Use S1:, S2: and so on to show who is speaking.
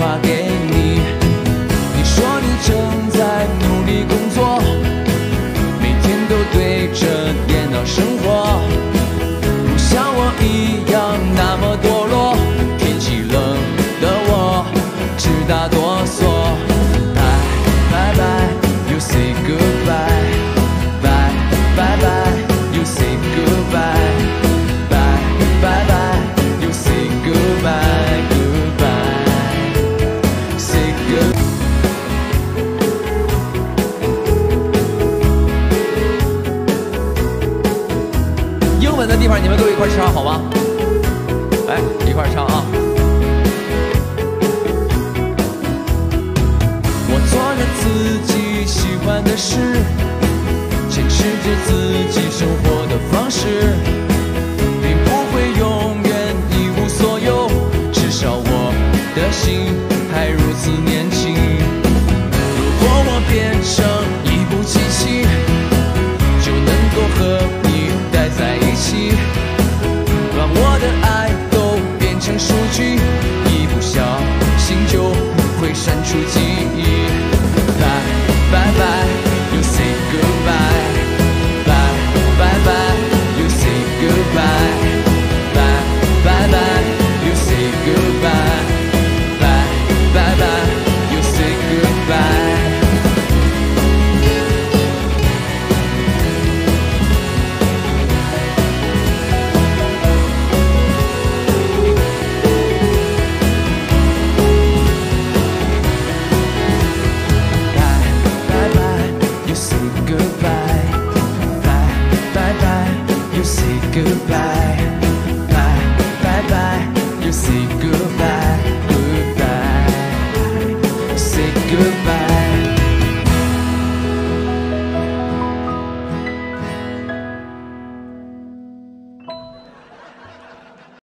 S1: 话给你，你说你正在努力工作，每天都对着电脑生活，不像我一样那么堕落。天气冷的我直打哆嗦。Bye bye bye, you say goodbye. Bye bye bye, you say goodbye. Bye bye bye, you say goodbye, goodbye. Say goodbye. 英文的地方你们都一块唱好吗？来，一块唱啊！我做着自己喜欢的事，坚持着自己生活的方式，并不会永远一无所有，至少我的心还如此年轻。如果我变成一部机器，就能够和你待在一起，把我的爱都变成数据，一不小心就会删除记忆。Bye bye bye, you say goodbye. Bye bye bye, you say goodbye. Bye bye bye, you say goodbye. Bye bye bye, you say goodbye. 拜拜，you say goodbye.